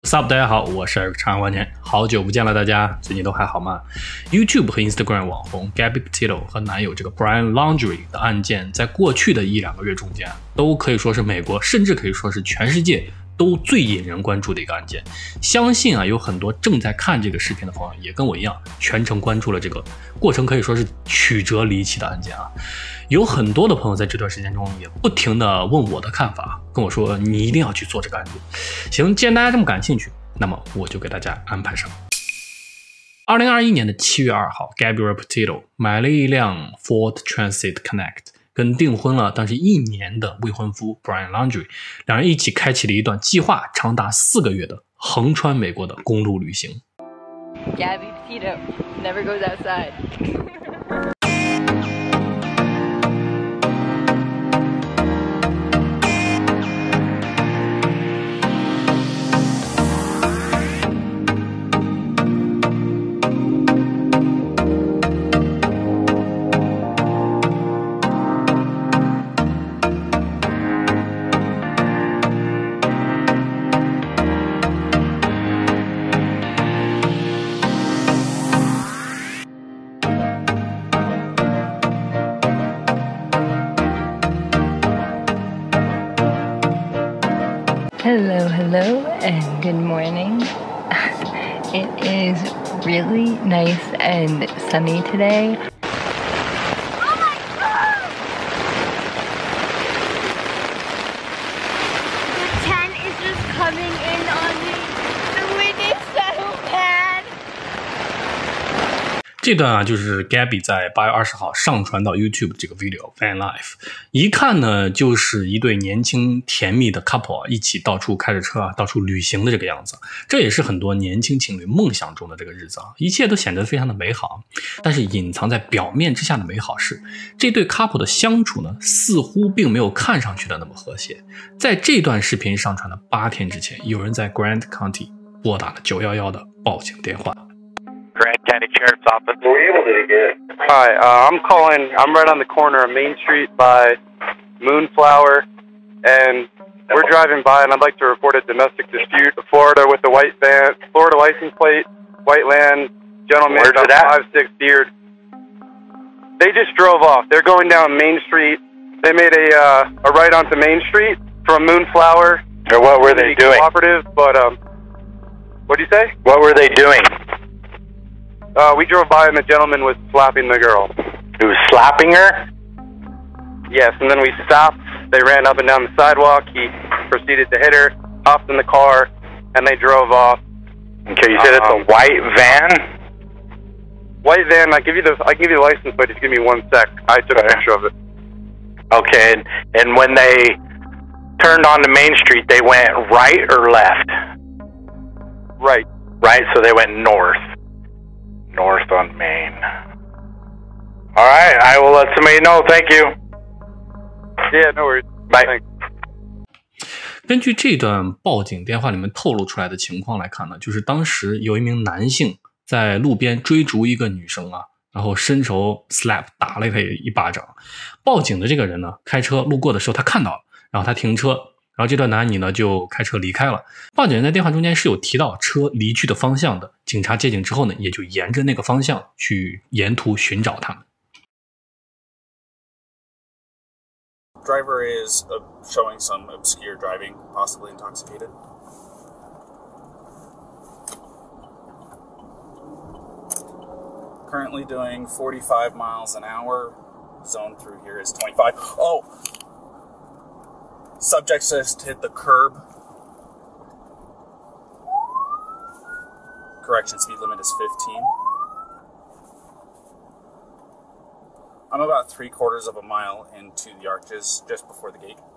What's up， 大家好，我是长安万年，好久不见了，大家最近都还好吗 ？YouTube 和 Instagram 网红 Gabby Petito 和男友这个 Brian Laundrie 的案件，在过去的1-2个月中间，都可以说是美国，甚至可以说是全世界都最引人关注的一个案件。相信有很多正在看这个视频的朋友也跟我一样，全程关注了这个过程，可以说是曲折离奇的案件啊。有很多的朋友在这段时间中也不停地问我的看法，跟我说你一定要去做这个案件。行，既然大家这么感兴趣，那么我就给大家安排上。2021年7月2号 Gabrielle Petito 买了一辆 Ford Transit Connect， 跟订婚了但是1年的未婚夫 Brian Laundrie 两人一起开启了一段计划长达4个月的横穿美国的公路旅行。 Gabby Petito never goes outside Hello, and good morning. It is really nice and sunny today. Oh my god! The tent is just coming in on me. The wind is so bad. 这段就是 Gabby 在8月20号上传到 YouTube 这个 video Van Life， 一看呢就是一对年轻甜蜜的 couple 一起到处开着车到处旅行的这个样子。这也是很多年轻情侣梦想中的这个日子一切都显得非常的美好。但是隐藏在表面之下的美好是，这对 couple 的相处呢似乎并没有看上去的那么和谐。在这段视频上传的8天之前，有人在 Grant County 拨打了911的报警电话。 Grant County Sheriff's Office. Were you able to get? Hi, I'm calling. I'm right on the corner of Main Street by Moonflower, and we're driving by, and I'd like to report a domestic dispute. Florida with the white van, Florida license plate, white land, gentleman, Where's about it at? 5'6" beard. They just drove off. They're going down Main Street. They made a right onto Main Street from Moonflower. Or what were they doing? Cooperative, but what'd you say? What were they doing? We drove by and the gentleman was slapping the girl. He was slapping her? Yes, and then we stopped. They ran up and down the sidewalk. He proceeded to hit her, hopped in the car, and they drove off. Okay, you said it's a white van? White van. I can give you the license plate. Just give me 1 sec. I took a picture of it. Okay, and when they turned onto Main Street, they went right or left? Right. Right, so they went north. North on Main. All right, I will let somebody know. Thank you. Yeah, no worries. Bye. Thanks. 根据这段报警电话里面透露出来的情况来看呢，就是当时有一名男性在路边追逐一个女生然后伸手 slap 打了他一巴掌。报警的这个人呢，开车路过的时候他看到了，然后他停车，然后这段男女呢就开车离开了。报警人在电话中间是有提到车离去的方向的，警察接警之后呢，也就沿着那个方向去沿途寻找他们。 Driver is showing some obscure driving, possibly intoxicated. Currently doing 45 miles an hour. Zone through here is 25. Oh! Subject just hit the curb. Correction, speed limit is 15. I'm about 3/4 of a mile into the arches, just before the gate.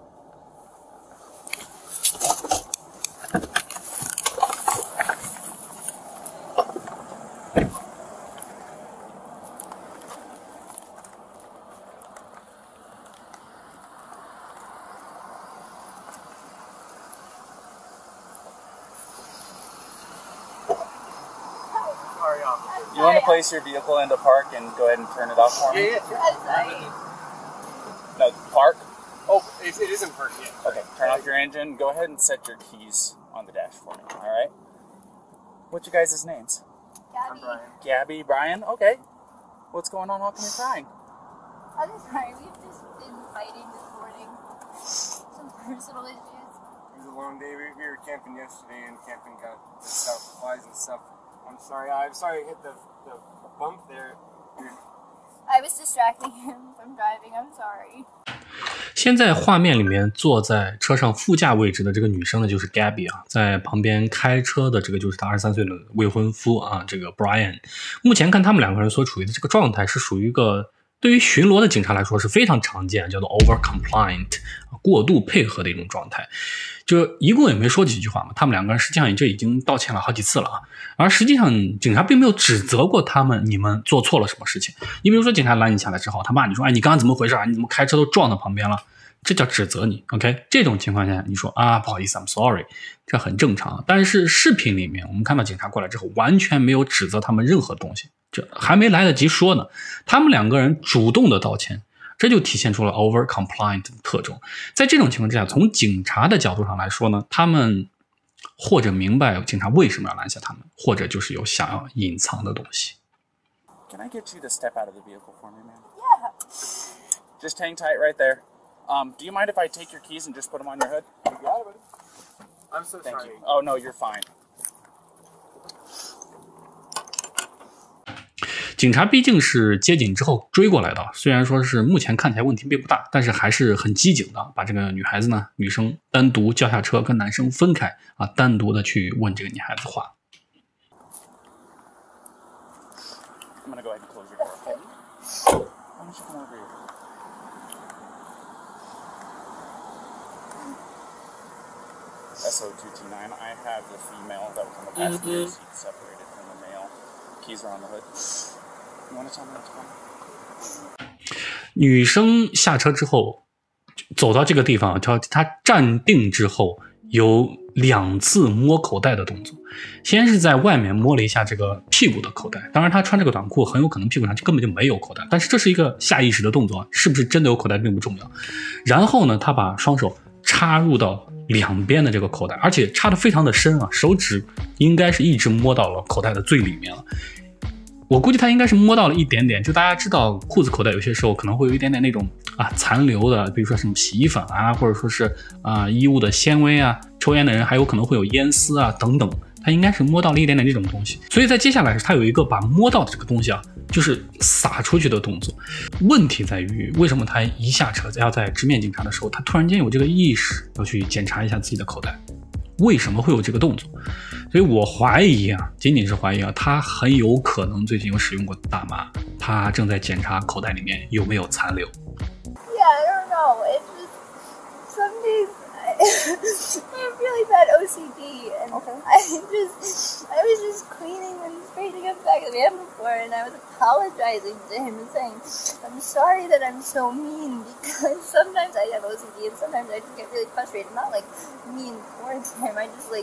You want to place your vehicle into park and go ahead and turn it off for me? Yeah. No, park? Oh, it isn't parked yet. Okay, turn off your engine. Go ahead and set your keys on the dash for me, all right? What's your guys' names? Gabby. Gabby, Brian? Okay. What's going on? How come you're crying? I'm sorry, we've just been fighting this morning. Some personal issues. It was a long day. We were camping yesterday, and camping got the stuff, flies and stuff. I'm sorry I hit the bump there. I was distracting him from driving. I'm sorry. 现在画面里面坐在车上副驾位置的这个女生呢，就是 Gabby 啊，在旁边开车的这个就是她23岁的未婚夫啊，这个 Brian。目前看他们两个人所处于的这个状态是属于一个对于巡逻的警察来说是非常常见，叫做 over compliant 过度配合的一种状态。就一共也没说几句话嘛，他们两个人实际上已经道歉了好几次了啊。而实际上警察并没有指责过他们，你们做错了什么事情。你比如说警察拦你下来之后，他骂你说，哎，你刚刚怎么回事啊？你怎么开车都撞到旁边了？这叫指责你 ，OK？ 这种情况下，你说啊，不好意思 ，I'm sorry， 这很正常。但是视频里面，我们看到警察过来之后，完全没有指责他们任何东西，这还没来得及说呢，他们两个人主动的道歉，这就体现出了 over compliant 的特征。在这种情况之下，从警察的角度上来说呢，他们或者明白警察为什么要拦下他们，或者就是有想要隐藏的东西。 Can I get you to step out of the vehicle for me, man? Yeah. Just hang tight right there. Do you mind if I take your keys and just put them on your hood? You got it, buddy. I'm so Thank sorry. you. Oh, no, you're fine. 警察毕竟是接警之后追过来的，虽然说是目前看起来问题并不大，但是还是很机警的，把这个女生单独叫下车，跟男生分开啊，单独的去问这个女孩子话。 I'm gonna go ahead and close your door, okay? Why don't you come over here? SO229, I have the female that was on the passenger seat separated from the male. Keys are on the hood. You want to tell me what's going on? 女生下车之后，走到这个地方，她站定之后，有2次摸口袋的动作。先是在外面摸了一下这个屁股的口袋，当然她穿这个短裤，很有可能屁股上根本就没有口袋，但是这是一个下意识的动作，是不是真的有口袋并不重要。然后呢，她把双手插入到两边的这个口袋，而且插得非常的深啊，手指应该是一直摸到了口袋的最里面了。我估计他应该是摸到了一点点，就大家知道裤子口袋有些时候可能会有一点点那种残留的，比如说什么洗衣粉啊，或者说是衣物的纤维啊，抽烟的人还有可能会有烟丝啊等等，他应该是摸到了一点点这种东西。所以在接下来他有一个把摸到的这个东西就是撒出去的动作。问题在于为什么他一下车要在直面警察的时候，他突然间有这个意识要去检查一下自己的口袋，为什么会有这个动作？所以我怀疑仅仅是怀疑他很有可能最近有使用过大麻，他正在检查口袋里面有没有残留。 Yeah, I don't know. It's just some days I have really bad OCD, and I was just cleaning and straightening up back of the van before, and I was apologizing to him and saying, I'm sorry that I'm so mean, because sometimes I have OCD and sometimes I just get really frustrated. Not like mean towards him, I just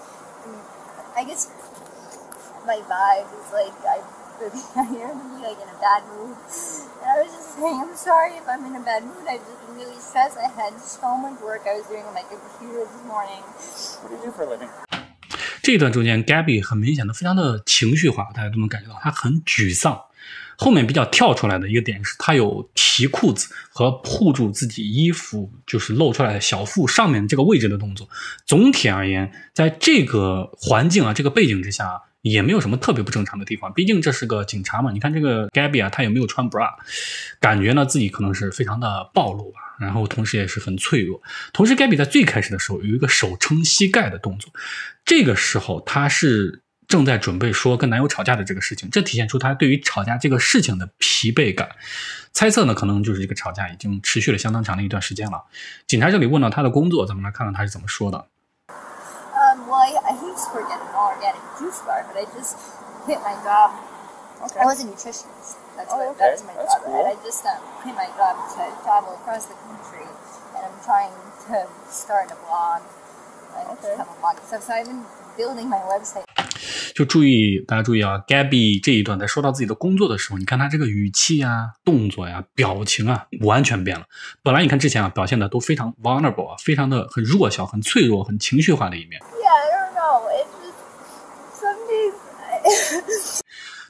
I guess my vibe is I am like in a bad mood. And I was just saying, I'm sorry if I'm in a bad mood. I've just been really stressed. I had so much work I was doing on my computer this morning. What do you do for a living? 这一段中间 Gabby 很明显的非常的情绪化，大家都能感觉到她很沮丧。后面比较跳出来的一个点是她有提裤子和护住自己衣服就是露出来的小腹上面这个位置的动作。总体而言，在这个环境这个背景之下也没有什么特别不正常的地方，毕竟这是个警察嘛。你看这个 Gabby 她也没有穿 bra， 感觉呢自己可能是非常的暴露吧，然后同时也是很脆弱。同时 Gabby 在最开始的时候有一个手撑膝盖的动作，这个时候她是正在准备说跟男友吵架的这个事情，这体现出她对于吵架这个事情的疲惫感。猜测呢可能就是这个吵架已经持续了相当长的一段时间了。警察这里问到她的工作，咱们来看看她是怎么说的。 Well, I used to work at an organic juice bar, but I just quit my job. Okay. I was a nutritionist. That's Oh, what okay. that's my That's job. cool. And I just quit my job to travel across the country, and I'm trying to start a blog. I Okay. have a blog and stuff, so I've been building my website. 就大家注意Gabby 这一段在说到自己的工作的时候，你看她这个语气动作表情完全变了。本来你看之前表现的都非常 vulnerable 非常的很弱小、很脆弱、很情绪化的一面。 Yeah, I don't know. It's just some days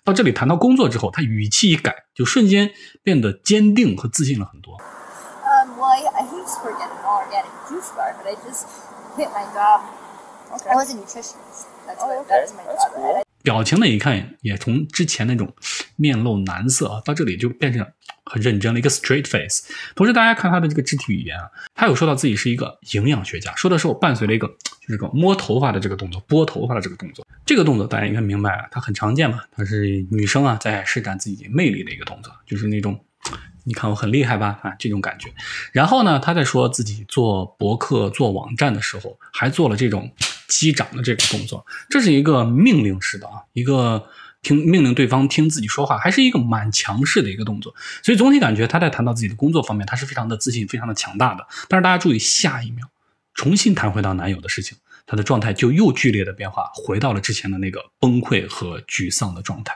到这里谈到工作之后，他语气一改，就瞬间变得坚定和自信了很多。 Well, I used to work at an organic juice bar, but I just quit my job. Okay. I was a nutritionist. That's Oh, what okay. that was my That's job. cool. 表情呢一看也从之前那种面露难色啊，到这里就变成很认真了，一个 straight face。同时大家看他的这个肢体语言啊，他有说到自己是一个营养学家，说的时候伴随了一个就是个摸头发的这个动作，拨头发的这个动作。这个动作大家应该明白啊，它很常见嘛，它是女生啊在施展自己魅力的一个动作，就是那种你看我很厉害吧啊这种感觉。然后呢，他在说自己做博客做网站的时候，还做了这种击掌的这个动作，这是一个命令式的啊，一个命令对方听自己说话，还是一个蛮强势的一个动作。所以总体感觉他在谈到自己的工作方面，他是非常的自信，非常的强大的。但是大家注意，下一秒重新谈回到男友的事情，他的状态就又剧烈的变化，回到了之前的那个崩溃和沮丧的状态。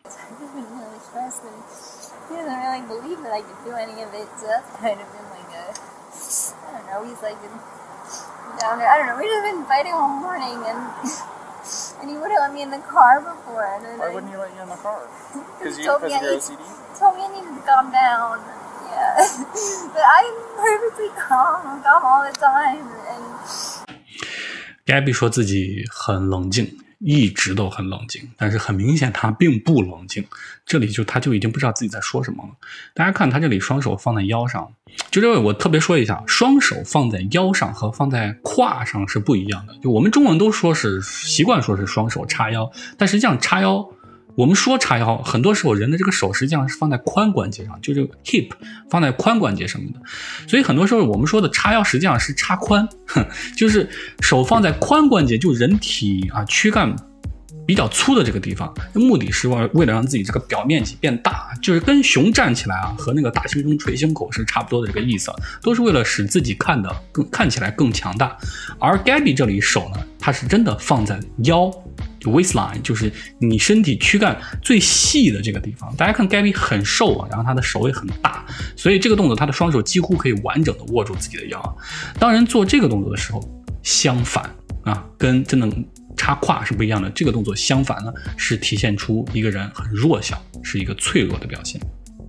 He doesn't really believe that I could do any of it, so that's kind of been like a, I don't know, he's like down there. I don't know, we've just been fighting all morning, and he wouldn't let me in the car before. And then Why wouldn't he let you in the car? Because he of told me your OCD? told me I needed to calm down. Yeah, but I'm perfectly calm. I'm calm all the time. And Gabby 说自己很冷静，一直都很冷静，但是很明显他并不冷静。这里他就已经不知道自己在说什么了。大家看他这里双手放在腰上，就这位我特别说一下，双手放在腰上和放在胯上是不一样的。就我们中文都说是习惯说是双手叉腰，但实际上叉腰，我们说叉腰，很多时候人的这个手实际上是放在髋关节上，就这个 hip 放在髋关节上面的。所以很多时候我们说的叉腰实际上是叉髋，就是手放在髋关节，就人体啊躯干比较粗的这个地方，目的是为了让自己这个表面积变大，就是跟熊站起来啊，和那个大猩猩捶胸口是差不多的这个意思，都是为了使自己看起来更强大。而 Gabby 这里手呢，它是真的放在腰，就 waistline， 就是你身体躯干最细的这个地方。大家看 Gabby 很瘦啊，然后她的手也很大，所以这个动作她的双手几乎可以完整的握住自己的腰。当然做这个动作的时候，相反啊，跟真的插胯是不一样的。这个动作相反呢，是体现出一个人很弱小，是一个脆弱的表现。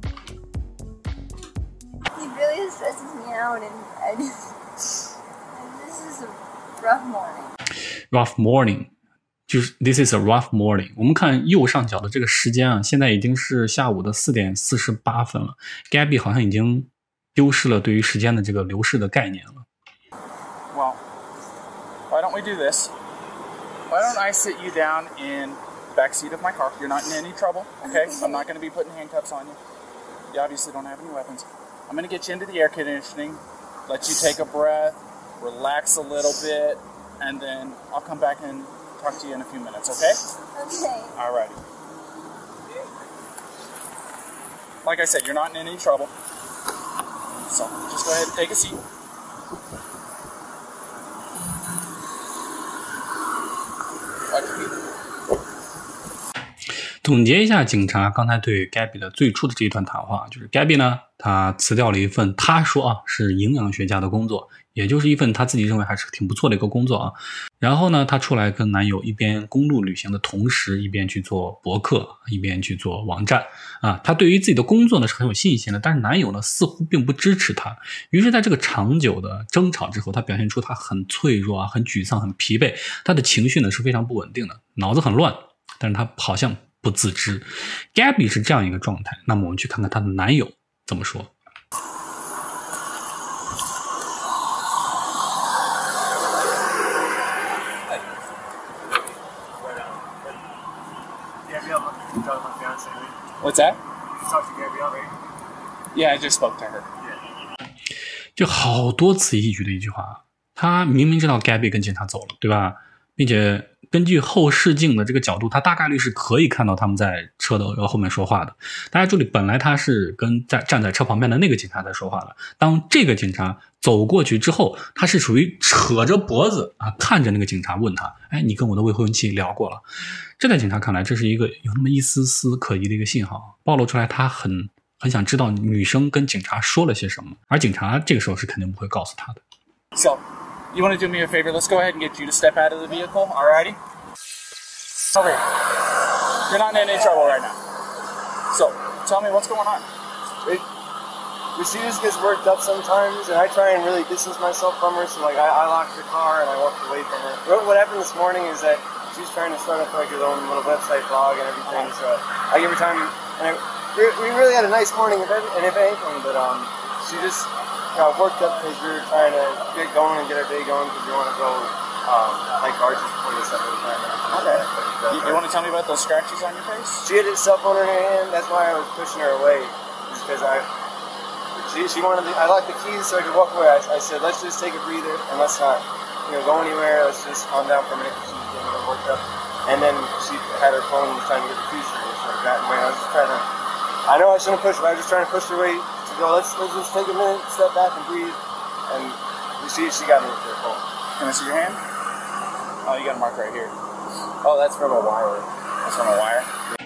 he really stresses me out, and this is a rough morning. Rough morning， 就是 This is a rough morning。我们看右上角的这个时间啊，现在已经是下午的4点48分了。Gabby 好像已经丢失了对于时间的这个流逝的概念了。 Well, why don't we do this? Why don't I sit you down in the back seat of my car? You're not in any trouble, okay? I'm not going to be putting handcuffs on you. You obviously don't have any weapons. I'm going to get you into the air conditioning, let you take a breath, relax a little bit, and then I'll come back and talk to you in a few minutes, okay? Okay. Alrighty. Like I said, you're not in any trouble. So just go ahead and take a seat. Watch your feet. 总结一下警察刚才对 Gabby 的最初的这一段谈话，就是 Gabby 呢，她辞掉了一份她说啊是营养学家的工作，也就是一份她自己认为还是挺不错的一个工作啊。然后呢，她出来跟男友一边公路旅行的同时，一边去做博客，一边去做网站啊。她对于自己的工作呢是很有信心的，但是男友呢似乎并不支持她。于是在这个长久的争吵之后，她表现出她很脆弱啊，很沮丧，很疲惫，她的情绪呢是非常不稳定的，脑子很乱，但是她好像不自知。 Gabby 是这样一个状态，那么我们去看看她的男友怎么说。 What's that? You talked to Gabrielle, right? Yeah, I just spoke to her. 就好多此一举的一句话，他明明知道 Gabby 跟警察走了，对吧？并且根据后视镜的这个角度，他大概率是可以看到他们在车的后面说话的。大家注意，本来他是跟站在车旁边的那个警察在说话的，当这个警察走过去之后，他是属于扯着脖子啊，看着那个警察问他：“哎，你跟我的未婚妻聊过了？”这在警察看来，这是一个有那么一丝丝可疑的一个信号，暴露出来他很想知道女生跟警察说了些什么，而警察这个时候是肯定不会告诉他的。 So, you want to do me a favor? Let's go ahead and get you to step out of the vehicle, alrighty? Over here. You're not in any trouble right now. So, tell me what's going on. She just gets worked up sometimes, and I try and really distance myself from her. So like I locked the car and I walked away from her. What happened this morning is that she's trying to start up like her own little website blog and everything. So I give her time, and we really had a nice morning, if anything. But she just got worked up because we were trying to get going and get our day going because we want to go like arches before the summer time. Okay. You want to tell me about those scratches on your face? She had her cell phone in her hand. That's why I was pushing her away, just because she wanted. I locked the keys so I could walk away. I said, let's just take a breather and let's not, go anywhere. Let's just calm down for a minute. She was getting a little worked up, and then she had her phone and was trying to get the keys for me. So I got away. I was just trying to. I know I shouldn't push her. I was just trying to push her away to go. Let's just take a minute, step back, and breathe. And she got me with her phone. Can I see your hand? Oh, you got a mark right here. Oh, that's from a wire. That's from a wire.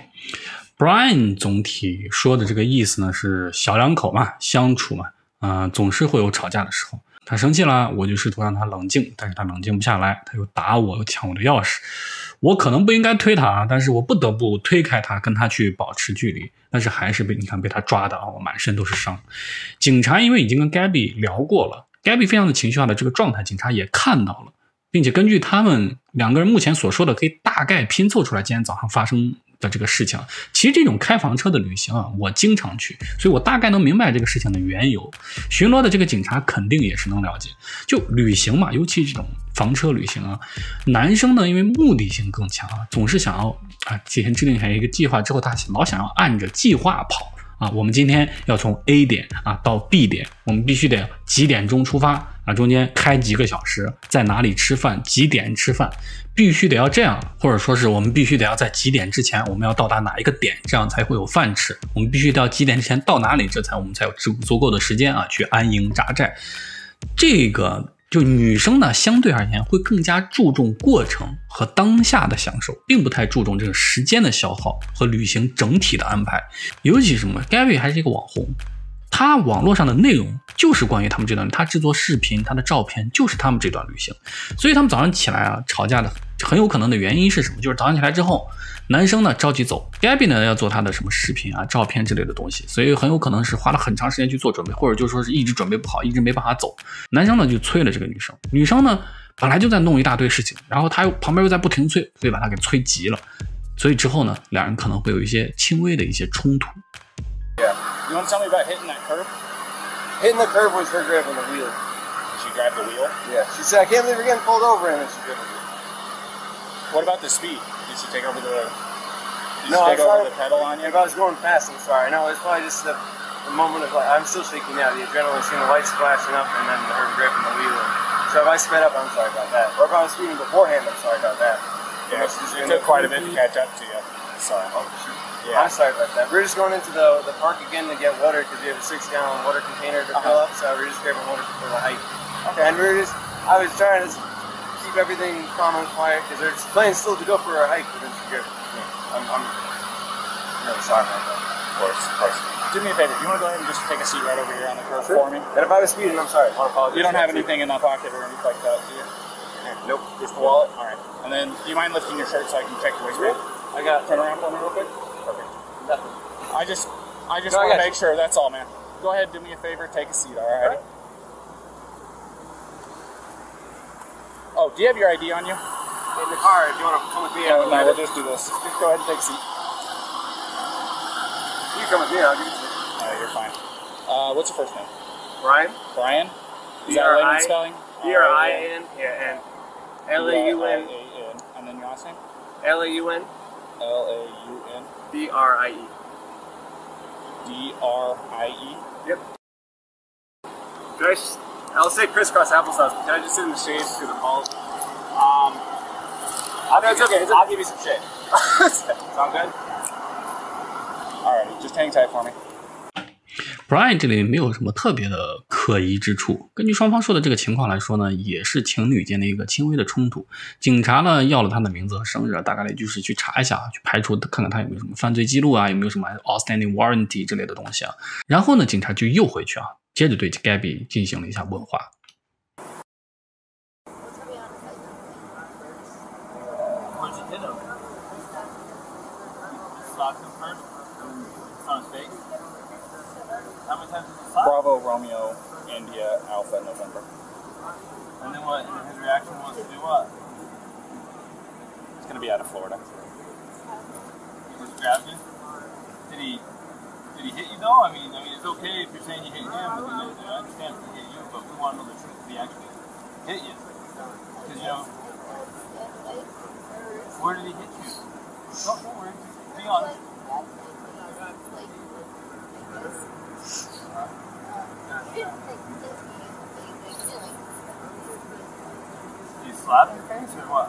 Brian 总体说的这个意思呢，是小两口嘛，相处嘛，总是会有吵架的时候。他生气了，我就试图让他冷静，但是他冷静不下来，他又打我，又抢我的钥匙。我可能不应该推他，但是我不得不推开他，跟他去保持距离。但是还是被他抓的我满身都是伤。警察因为已经跟 Gabby 聊过了 ，Gabby 非常的情绪化的这个状态，警察也看到了。并且根据他们两个人目前所说的，可以大概拼凑出来今天早上发生的这个事情。其实这种开房车的旅行我经常去，所以我大概能明白这个事情的缘由。巡逻的这个警察肯定也是能了解。就旅行嘛，尤其这种房车旅行男生呢因为目的性更强总是想要提前制定下一个计划之后，他老想要按着计划跑。我们今天要从 A 点到 B 点，我们必须得几点钟出发中间开几个小时，在哪里吃饭，几点吃饭，必须得要这样，或者说是我们必须得要在几点之前我们要到达哪一个点，这样才会有饭吃。我们必须得要几点之前到哪里，这才我们才有足够的时间去安营扎寨。这个就女生呢相对而言会更加注重过程和当下的享受，并不太注重这个时间的消耗和旅行整体的安排。尤其是什么 Gabby 还是一个网红，他网络上的内容就是关于他们这段，他制作视频，他的照片就是他们这段旅行。所以他们早上起来吵架的很有可能的原因是什么？就是早上起来之后，男生呢着急走， Gabby 呢要做他的什么视频照片之类的东西，所以很有可能是花了很长时间去做准备，或者就说是一直准备不好，一直没办法走。男生呢就催了这个女生，女生呢本来就在弄一大堆事情，然后他旁边又在不停催，所以把他给催急了。所以之后呢，两人可能会有一些轻微的一些冲突。 Yeah. You want to tell me about hitting that curb? Hitting the curb was her grabbing the wheel. She grabbed the wheel? Yeah. She said, I can't believe we're getting pulled over, and then she grabbed the wheel. What about the speed? Did she take over the pedal on you? If I was going fast, I'm sorry. No, it's probably just the moment of I'm still shaking now. The adrenaline, seeing the lights flashing up, and then her gripping the wheel. So if I sped up, I'm sorry about that. Or if I was speeding beforehand, I'm sorry about that. Yeah, it took quite a bit to catch up to you. Sorry. Oh, shoot. Yeah. I'm sorry about that. We're just going into the park again to get water because we have a 6-gallon water container to fill up. So we're just grabbing water for the hike. Okay. And I was trying to keep everything calm and quiet because there's plans still to go for our hike, but it's good. I'm really sorry about that. Of course. Do me a favor. You want to go ahead and just take a seat right over here on the curb for me? And if I was speeding, I'm sorry. I want to apologize. You don't have anything in that pocket or anything like that, do you? Nope. Just the wallet? All right. And then, do you mind lifting your shirt so I can check your waistband? I got. Turn around for me real quick. Perfect. Nothing. I just want to make sure. That's all, man. Go ahead, do me a favor. Take a seat. All right. Oh, do you have your ID on you? In the car. Do you want to come with me? No, we'll just do this. Just go ahead and take a seat. You come with me. I'll give it to you. No, you're fine. What's your first name? Brian. Brian. Is that layman spelling? B-R-I-N. Yeah, and L-A-U-N. And then your last name? L-A-U-N. L-A-U-N. D-R-I-E. D-R-I-E? Yep. I'll say crisscross applesauce, but can I just sit in the shade through the balls? It's okay. I'll give you some shade. Sound good? Alright, just hang tight for me. Brian 这里没有什么特别的可疑之处，根据双方说的这个情况来说呢，也是情侣间的一个轻微的冲突。警察呢要了他的名字和生日，大概率就是去查一下，去排除看看他有没有什么犯罪记录有没有什么 outstanding warranty 之类的东西然后呢，警察就又回去接着对 Gabby 进行了一下问话。 slapped him first? It's on his face? How many times did you slap? Bravo, Romeo, India, Alpha, November. And then what? And his reaction was to do what? It's gonna be out of Florida. He just grabbed you? Did he hit you though? I mean, it's okay if you're saying you hit him, but I understand if he hit you, but we want to know the truth. Did he actually hit you? Because, you know, where did he hit you? Don't worry. Be honest. Did you slap your face or what?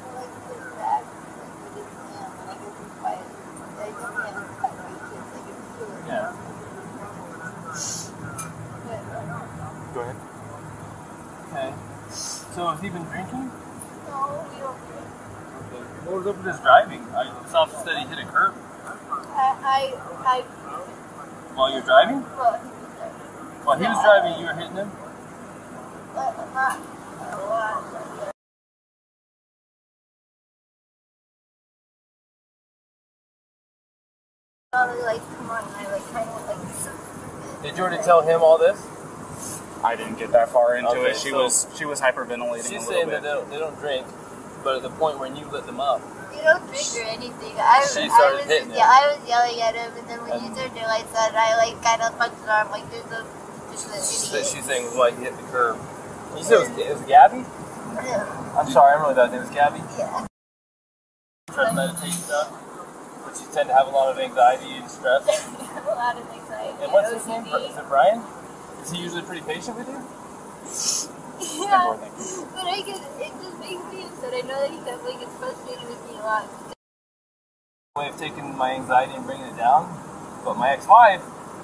Yeah. Go ahead. Okay. So has he been drinking? No, we don't. Okay. What was up with his driving? This officer said he hit a curb. I While you're driving? well, While he was driving, you were hitting him? not a lot. All the lights come on and I like kind of like. Did you already tell him all this? I didn't get that far into Okay, it. She so was hyperventilating She's a little saying bit. that they don't drink, but at the point when you lit them up, You don't drink or anything. She started hitting him. I was yelling at him, and then when you turned your lights on, I like kind of punched his arm like there's a that she's saying was why he hit the curb. You said it was Gabby? Yeah. I'm sorry, I really thought it was Gabby. Yeah. Try to meditate stuff, but you tend to have a lot of anxiety and stress. A lot of anxiety. And what's his name? Is it Brian? Is he usually pretty patient with you? Yeah. But it just makes me upset. I know that he definitely gets frustrated with me a lot. Way of taking my anxiety and bringing it down, but my ex-wife,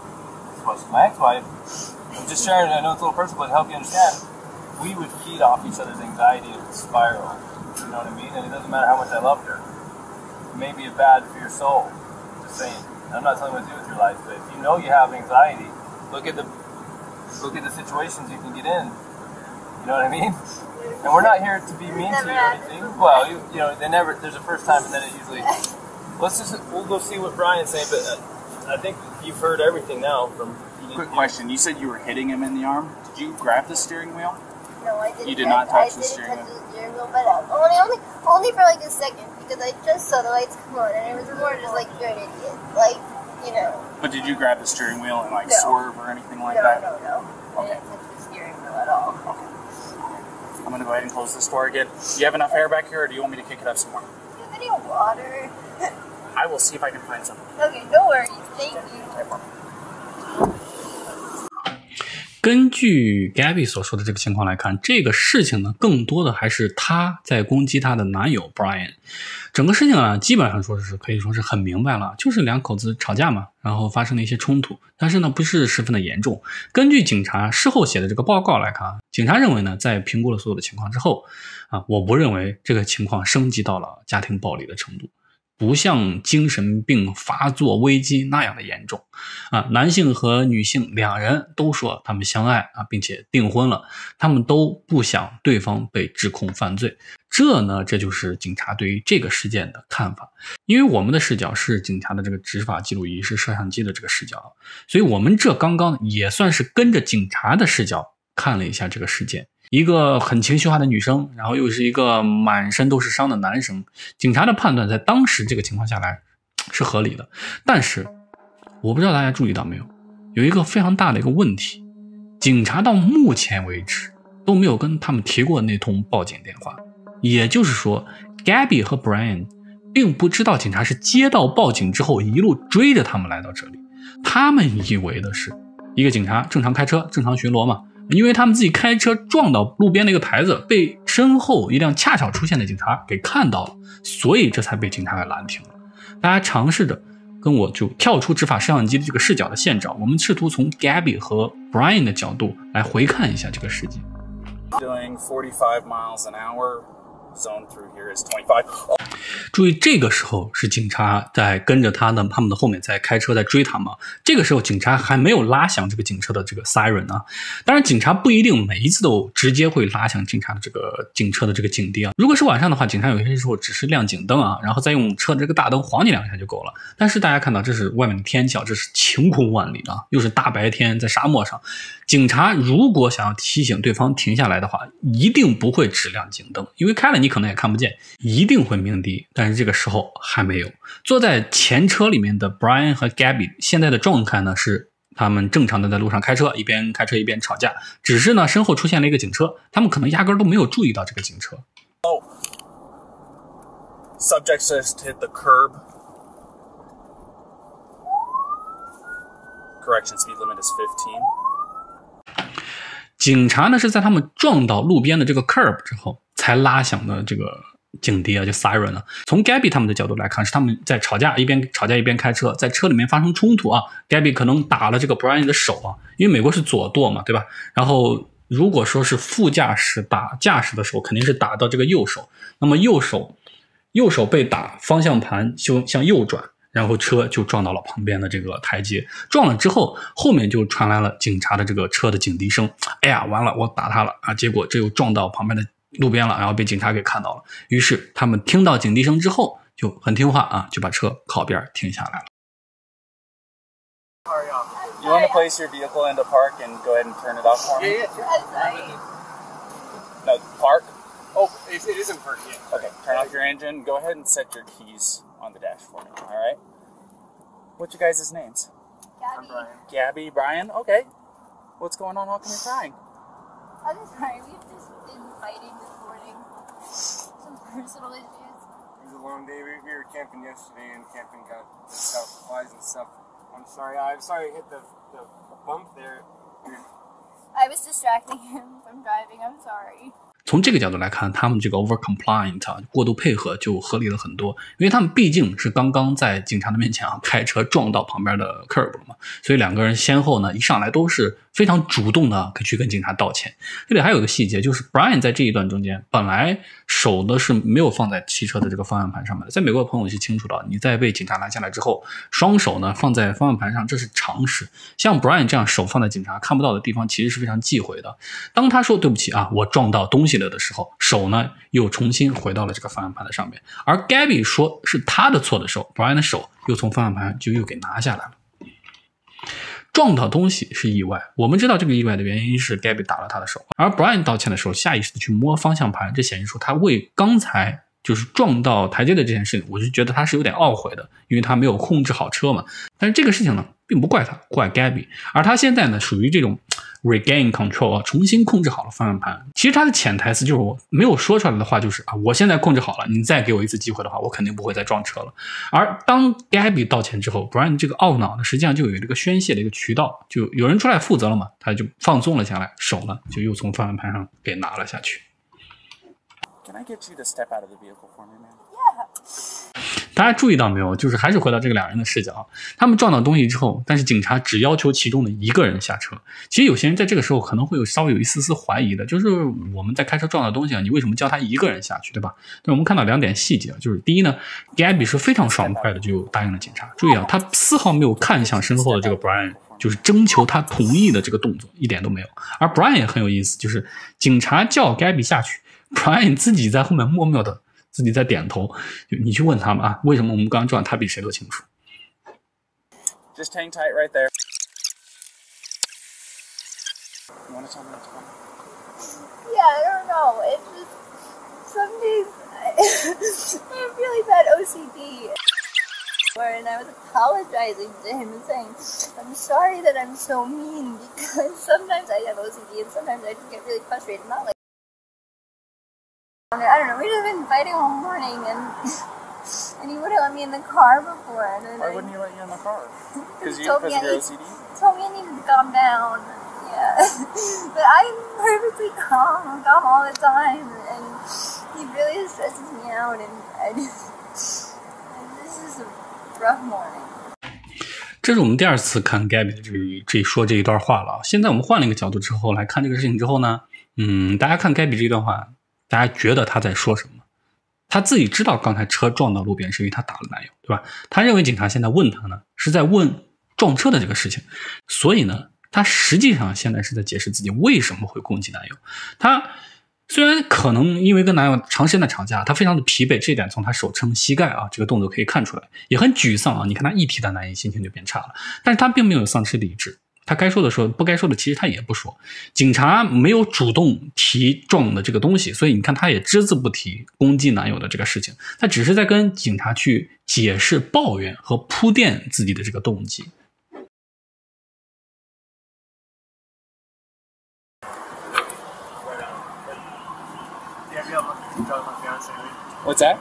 I'm just sharing, I know it's a little personal, but to help you understand, we would feed off each other's anxiety and spiral, you know what I mean? And it doesn't matter how much I loved her. It may be bad for your soul, just saying. And I'm not telling you what to do with your life, but if you know you have anxiety, look at the situations you can get in, you know what I mean? And we're not here to be mean to you or anything. Well, you know, there's a first time and then it usually, we'll go see what Brian's saying, but I think you've heard everything now from... Quick question. You said you were hitting him in the arm. Did you grab the steering wheel? No, I didn't. You did not touch the I steering didn't touch wheel. the steering wheel, but only for like a second because I just saw the lights come on and it was more just like you're an idiot, like you know. But did you grab the steering wheel and like No. swerve or anything like No. that? I Okay. didn't touch the steering wheel at all. I'm gonna go ahead and close this door again. Do you have enough air back here, or do you want me to kick it up some more? Do you have any water? I will see if I can find some. Okay, no worries. Thank you. 根据 Gabby 所说的这个情况来看，这个事情呢，更多的还是她在攻击她的男友 Brian。整个事情啊，基本上说是可以说是很明白了，就是两口子吵架嘛，然后发生了一些冲突，但是呢，不是十分的严重。根据警察事后写的这个报告来看，警察认为呢，在评估了所有的情况之后，我不认为这个情况升级到了家庭暴力的程度。不像精神病发作危机那样的严重男性和女性两人都说他们相爱并且订婚了，他们都不想对方被指控犯罪。这就是警察对于这个事件的看法。因为我们的视角是警察的这个执法记录仪，是摄像机的这个视角，所以我们这刚刚也算是跟着警察的视角看了一下这个事件。一个很情绪化的女生，然后又是一个满身都是伤的男生，警察的判断在当时这个情况下来是合理的。但是我不知道大家注意到没有，有一个非常大的一个问题，警察到目前为止都没有跟他们提过那通报警电话，也就是说 Gabby 和 Brian 并不知道警察是接到报警之后一路追着他们来到这里，他们以为的是一个警察正常开车正常巡逻嘛，因为他们自己开车撞到路边那个牌子，被身后一辆恰巧出现的警察给看到了，所以这才被警察给拦停了。大家尝试着跟我就跳出执法摄像机的这个视角的线找，我们试图从 Gabby 和 Brian 的角度来回看一下这个事件。 Doing 45 miles an hour. Zone through here is 25. 注意，这个时候是警察在跟着他们的后面在开车在追他们。这个时候警察还没有拉响这个警车的这个 siren 啊。当然，警察不一定每一次都直接会拉响警车的这个警笛啊。如果是晚上的话，警察有些时候只是亮警灯啊，然后再用车的这个大灯晃你2下就够了。但是大家看到，这是外面的天气啊，这是晴空万里啊，又是大白天在沙漠上。警察如果想要提醒对方停下来的话，一定不会只亮警灯，因为开了你可能也看不见，一定会鸣笛。但是这个时候还没有。坐在前车里面的 Brian 和 Gabby 现在的状态呢是他们正常的在路上开车，一边开车一边吵架，只是呢身后出现了一个警车，他们可能压根都没有注意到这个警车。 Oh, subject just hit the curb. Correction, speed limit is 15. 警察呢是在他们撞到路边的这个 curb 之后才拉响的这个警笛啊，就 siren 了。从 Gabby 他们的角度来看，是他们在吵架，一边吵架一边开车，在车里面发生冲突啊。Gabby 可能打了这个 Brian 的手啊，因为美国是左舵嘛，对吧？然后如果说是副驾驶打驾驶的时候，肯定是打到这个右手，那么右手被打，方向盘就向右转。然后车就撞到了旁边的这个台阶，撞了之后，后面就传来了警察的这个车的警笛声。哎呀，完了，我打他了啊！结果这又撞到旁边的路边了，然后被警察给看到了。于是他们听到警笛声之后，就很听话啊，就把车靠边停下来了。 You want to place your vehicle into park and go ahead and turn it off for me? Yeah. No, park? Oh, it isn't parked yet. Okay, turn off your engine. Go ahead and set your keys on the dash for me, all right? What's your guys' names? Gabby. Gabby, Brian? Okay. What's going on? How come you're crying? I'm sorry, we've just been fighting this morning. Some personal issues. It was a long day. We were camping yesterday, and camping got stuff, flies and stuff. I'm sorry I hit the bump there. I was distracting him from driving. I'm sorry. 从这个角度来看，他们这个 over compliant 啊，过度配合就合理了很多，因为他们毕竟是刚刚在警察的面前啊开车撞到旁边的 curb 了嘛，所以两个人先后呢一上来都是非常主动的去跟警察道歉。这里还有一个细节，就是 Brian 在这一段中间本来手呢是没有放在汽车的这个方向盘上面的，在美国的朋友是清楚的，你在被警察拦下来之后，双手呢放在方向盘上，这是常识。像 Brian 这样手放在警察看不到的地方，其实是非常忌讳的。当他说对不起啊，我撞到东西了的时候，手呢又重新回到了这个方向盘的上面。而 Gabby 说是他的错的时候， Brian 的手又从方向盘就又给拿下来了。撞到东西是意外，我们知道这个意外的原因是 Gabby 打了他的手，而 Brian 道歉的时候下意识的去摸方向盘，这显示出他为刚才就是撞到台阶的这件事情，我就觉得他是有点懊悔的，因为他没有控制好车嘛。但是这个事情呢并不怪他，怪 Gabby， 而他现在呢属于这种 regain control 啊，重新控制好了方向盘。其实他的潜台词就是我没有说出来的话就是啊，我现在控制好了，你再给我一次机会的话，我肯定不会再撞车了。而当 Gabby 道歉之后， Brian 这个懊恼呢实际上就有一个宣泄的一个渠道，就有人出来负责了嘛，他就放松了下来，手呢就又从方向盘上给拿了下去。 Can I get you to step out of the vehicle for me, man? Yeah. 大家注意到没有，就是还是回到这个两人的视角，他们撞到东西之后，但是警察只要求其中的一个人下车。其实有些人在这个时候可能会稍微有一丝丝怀疑的，就是我们在开车撞到东西啊，你为什么叫他一个人下去，对吧？但我们看到两点细节，就是第一呢 Gabby 是非常爽快的就答应了警察。注意啊，他丝毫没有看向身后的这个 Brian， 就是征求他同意的这个动作一点都没有。而 Brian 也很有意思，就是警察叫 Gabby 下去， Brian 自己在后面默默的自己在点头，就你去问他们啊，为什么我们刚刚撞，他比谁都清楚。 Just hang tight right there. You want to tell me what's going on? Yeah, I don't know. It's just some days I have really bad OCD. And I was apologizing to him and saying, I'm sorry that I'm so mean because sometimes I have OCD and sometimes I just get really frustrated. Not like I don't know, we've just been fighting all morning and he wouldn't let me in the car before. And then Why wouldn't he let you in the car? Because he of told your me OCD? He told me I needed to calm down. Yeah. But I'm perfectly calm. I'm calm all the time. And he really stresses me out. And this is a rough morning. 这是我们第二次看 Gabby 的说这一段话了。现在我们换了一个角度之后来看这个事情之后呢，大家看 Gabby 这一段话，大家觉得他在说什么？ 他自己知道刚才车撞到路边是因为他打了男友，对吧？他认为警察现在问他呢，是在问撞车的这个事情，所以呢，他实际上现在是在解释自己为什么会攻击男友。他虽然可能因为跟男友长时间的吵架，他非常的疲惫，这一点从他手撑膝盖啊这个动作可以看出来，也很沮丧啊。你看他一提到男友，心情就变差了，但是他并没有丧失理智。他该说的说，不该说的其实他也不说。警察没有主动提撞的这个东西，所以你看他也只字不提攻击男友的这个事情，他只是在跟警察去解释、抱怨和铺垫自己的这个动机。 What's that?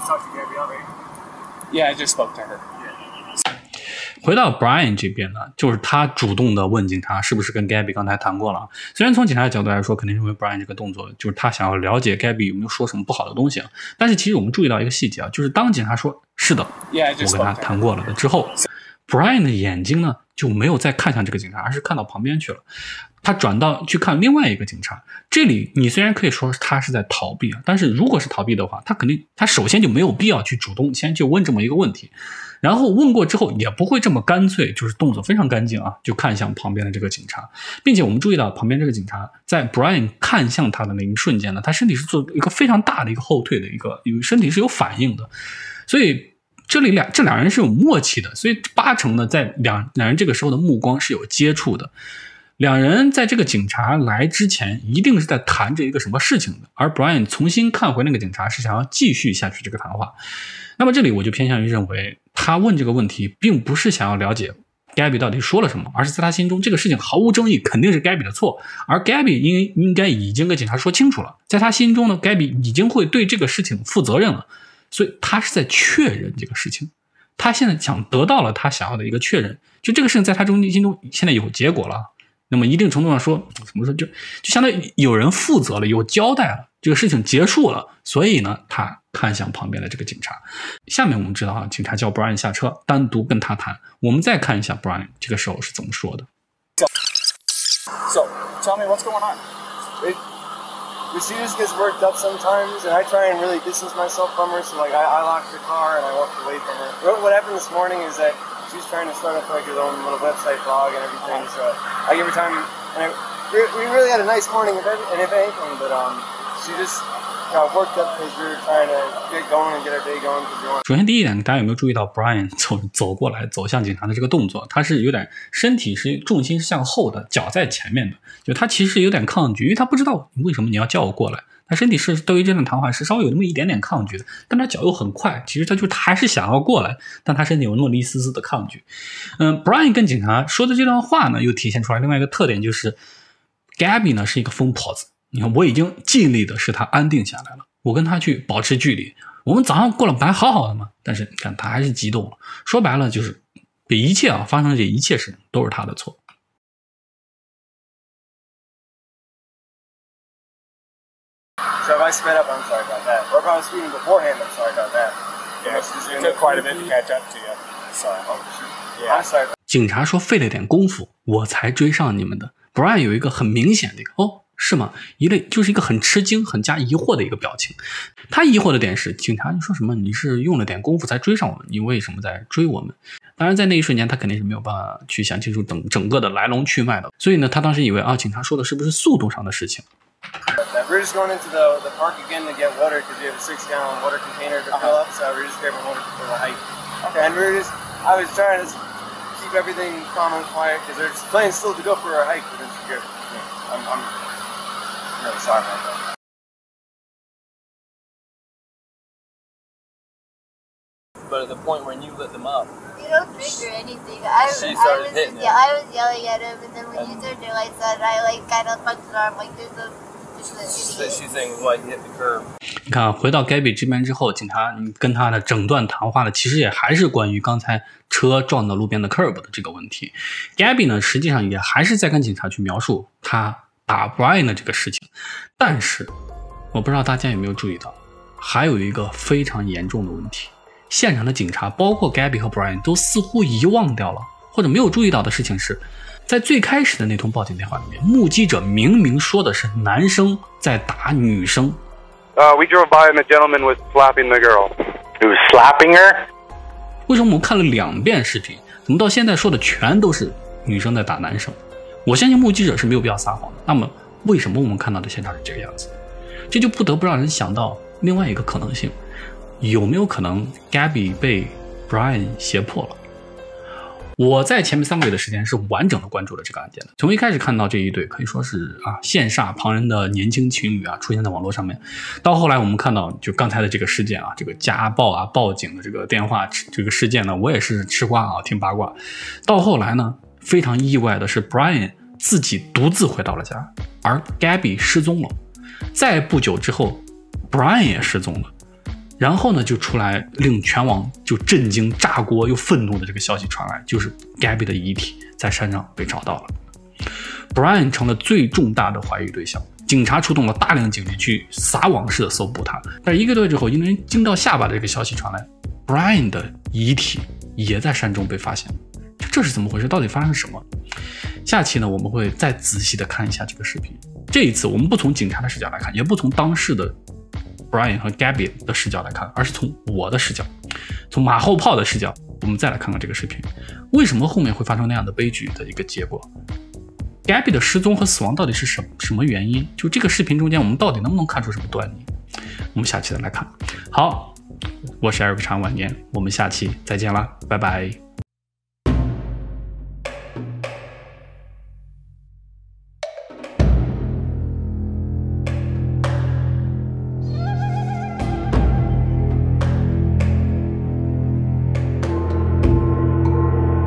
Yeah, I just spoke to her. 回到 Brian 这边呢，就是他主动的问警察是不是跟 Gabby 刚才谈过了。虽然从警察的角度来说，肯定认为 Brian 这个动作就是他想要了解 Gabby 有没有说什么不好的东西啊。但是其实我们注意到一个细节啊，就是当警察说是的，我跟他谈过了的之后， Brian 的眼睛呢就没有再看向这个警察，而是看到旁边去了。他转到去看另外一个警察。这里你虽然可以说他是在逃避啊，但是如果是逃避的话，他首先就没有必要去主动先去问这么一个问题，然后问过之后也不会这么干脆，就是动作非常干净啊，就看向旁边的这个警察。并且我们注意到旁边这个警察在 Brian 看向他的那一瞬间呢，他身体是做一个非常大的一个后退的一个身体是有反应的，所以这两人是有默契的，所以80%呢在两人这个时候的目光是有接触的。两人在这个警察来之前一定是在谈着一个什么事情的，而 Brian 重新看回那个警察是想要继续下去这个谈话。那么这里我就偏向于认为他问这个问题并不是想要了解 Gabby 到底说了什么，而是在他心中这个事情毫无争议，肯定是 Gabby 的错，而 Gabby 应该已经跟警察说清楚了，在他心中呢 Gabby 已经会对这个事情负责任了，所以他是在确认这个事情，他现在想得到了他想要的一个确认，就这个事情在他心中现在有结果了。那么一定程度上说，怎么说，就相当于有人负责了，有交代了，这个事情结束了，所以呢他看向旁边的这个警察。下面我们知道啊，警察叫 Brian 下车单独跟他谈，我们再看一下 Brian 这个时候是怎么说的。 So, tell me what's going on. She just gets worked up sometimes, and I try and really distance myself from her, so like I lock the car and I walk away from her. What happened this morning is that she's trying to start up like her own little website blog and everything, so I give her time, and we really had a nice morning, if anything, but she just got worked up because we were trying to get going and get our day going. 首先第一点，大家有没有注意到 Brian 走过来走向警察的这个动作，他是有点身体是重心是向后的，脚在前面的，就他其实有点抗拒，因为他不知道为什么你要叫我过来，他身体是对于这段谈话是稍微有那么一点点抗拒的，但他脚又很快，其实他还是想要过来，但他身体有那么一丝丝的抗拒。Brian 跟警察说的这段话呢，又体现出来另外一个特点，就是 Gabby 呢是一个疯婆子。你看，我已经尽力的使他安定下来了，我跟他去保持距离，我们早上过了不还好好的吗？但是你看他还是激动了，说白了就是这一切发生的这一切事情都是他的错。 So if I sped up, I'm sorry about that. Or if I was speeding beforehand, I'm sorry about that. Yeah, it took quite a bit to catch up to you. Sorry. Oh, shoot. Yeah, I'm sorry. 警察说费了点功夫我才追上你们的。 Brian 有一个很明显的一个是吗？就是一个很吃惊、很加疑惑的一个表情。他疑惑的点是，警察你说什么？你是用了点功夫才追上我们，你为什么在追我们？当然，在那一瞬间，他肯定是没有办法去想清楚整个的来龙去脉的。所以呢，他当时以为警察说的是不是速度上的事情？ We're just going into the park again to get water because we have a 6-gallon water container to fill up. So we're just grabbing water for the hike. Okay. And I was trying to keep everything calm and quiet because there's plans still to go for our hike, but it's good. I'm really sorry about that. But at the point when you lit them up, You don't trigger anything. I was yelling at him, and then when you turned your lights on, I kind of punched his arm like there's a she's saying like hit the curb. 你看，回到 Gabby 这边之后，警察跟他的整段谈话呢，其实也还是关于刚才车撞到路边的 curb 的这个问题。Gabby 呢，实际上也还是在跟警察去描述他打 Brian 的这个事情，但是我不知道大家有没有注意到，还有一个非常严重的问题。现场的警察，包括 Gabby 和 Brian 都似乎遗忘掉了，或者没有注意到的事情是，在最开始的那通报警电话里面，目击者明明说的是男生在打女生， We drove by and the gentleman was slapping the girl. He was slapping her? 为什么我们看了2遍视频，怎么到现在说的全都是女生在打男生？我相信目击者是没有必要撒谎的。那么为什么我们看到的现场是这个样子？这就不得不让人想到另外一个可能性，有没有可能 Gabby 被 Brian 胁迫了？我在前面3个月的时间是完整的关注了这个案件的，从一开始看到这一对可以说是羡煞旁人的年轻情侣出现在网络上面，到后来我们看到就刚才的这个事件这个家暴报警的这个电话这个事件呢，我也是吃瓜听八卦。到后来呢，非常意外的是 Brian 自己独自回到了家，而 Gabby 失踪了。再不久之后 Brian 也失踪了。然后呢，就出来令全网就震惊、炸锅又愤怒的这个消息传来，就是 Gabby 的遗体在山上被找到了。Brian 成了最重大的怀疑对象，警察出动了大量警力去撒网式的搜捕他。但1个多月之后，因为惊到下巴的这个消息传来 ，Brian 的遗体也在山中被发现了。这是怎么回事？到底发生了什么？下期呢，我们会再仔细的看一下这个视频。这一次我们不从警察的视角来看，也不从当事的Brian 和 Gabby 的视角来看，而是从我的视角，从马后炮的视角，我们再来看看这个视频，为什么后面会发生那样的悲剧的一个结果。Gabby 的失踪和死亡到底是什么原因？就这个视频中间，我们到底能不能看出什么端倪？我们下期再来看。好，我是 Eric 长晚年，我们下期再见啦，拜拜。